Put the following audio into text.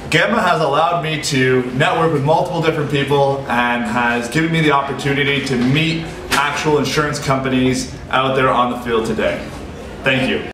Gamma has allowed me to network with multiple different people and has given me the opportunity to meet actual insurance companies out there on the field today. Thank you.